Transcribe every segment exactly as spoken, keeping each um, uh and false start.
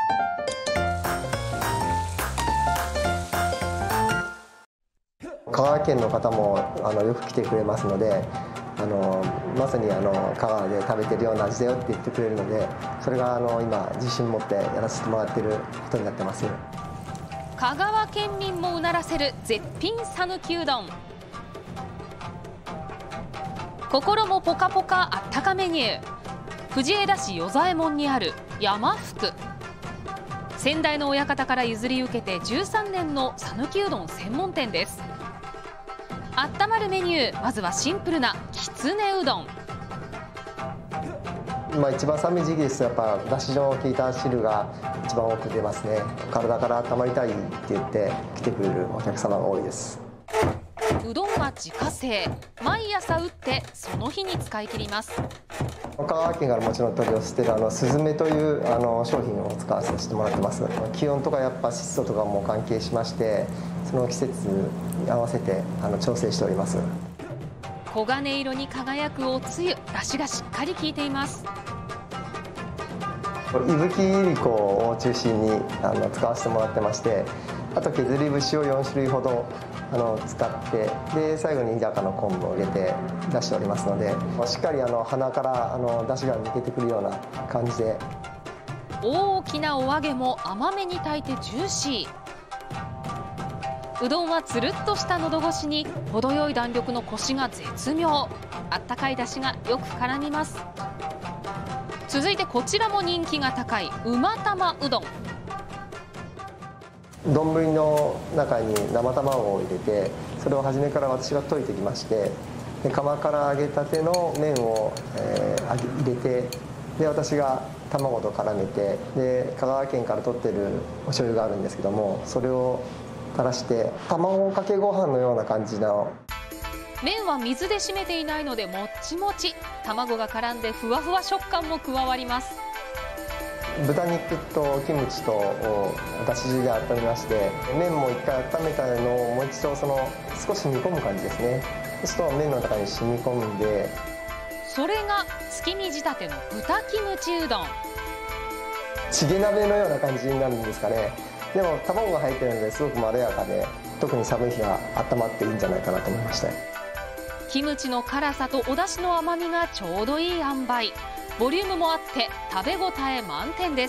香川県の方もあのよく来てくれますので、あのまさにあの香川で食べてるような味だよって言ってくれるので、それがあの今自信持ってやらせてもらってることになってます。 香川県民もうならせる絶品讃岐うどん。心もポカポカあったかメニュー。藤枝市与左衛門にある山福。先代の親方から譲り受けてじゅうさんねんの讃岐うどん専門店です。あったまるメニュー、まずはシンプルなきつねうどん。 まあ一番寒い時期ですとやっぱだしの効いた汁が一番多く出ますね。体から温まりたいって言って来てくれるお客様が多いです。 うどんは自家製、毎朝打ってその日に使い切ります。 香川県からもちろん取り寄せてるあのスズメというあの商品を使わせてもらってます。気温とかやっぱ湿度とかも関係しまして、その季節に合わせてあの調整しております。 黄金色に輝くおつゆ、出汁がしっかり効いています。 伊吹いりこを中心にあの使わせてもらってまして、あと削り節をよん種類ほどあの使って、で最後に日高の昆布を入れて出しておりますので、しっかりあの鼻からあの出汁が抜けてくるような感じで。 大きなお揚げも甘めに炊いてジューシー。うどんはつるっとした喉越しに程よい弾力のコシが絶妙。あったかい出汁がよく絡みます。続いてこちらも人気が高い馬玉うどん。 丼の中に生卵を入れて、それを初めから私が溶いてきまして、で釜から揚げたての麺を、えー、入れて、で私が卵と絡めて、で香川県から取ってるお醤油があるんですけども、それを垂らして卵かけご飯のような感じの。 麺は水で締めていないのでもっちもち。卵が絡んでふわふわ食感も加わります。 豚肉とキムチとをだし汁で温めまして、麺も一回温めたのをもう一度その少し煮込む感じですね。そうすると麺の中に染み込んで、 それが月見仕立ての豚キムチうどん。 チゲ鍋のような感じになるんですかね。でも卵が入っているのですごくまろやかで、特に寒い日は温まっていいんじゃないかなと思いました。 キムチの辛さとお出汁の甘みがちょうどいい塩梅。ボリュームもあって食べ応え満点です。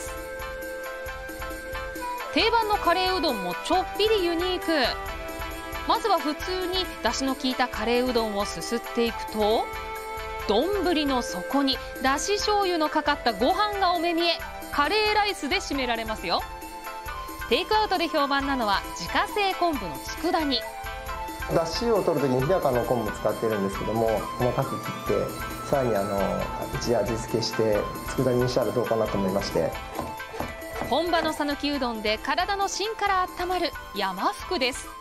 定番のカレーうどんもちょっぴりユニーク。まずは普通に出汁の効いたカレーうどんをすすっていくと、丼の底にだし醤油のかかったご飯がお目見え。カレーライスで締められますよ。テイクアウトで評判なのは自家製昆布の佃煮。 だしを取るときに日高の昆布使ってるんですけども、細かく切ってさらにあのうちで味付けして佃煮にしたらどうかなと思いまして。 本場の讃岐うどんで体の芯から温まる山福です。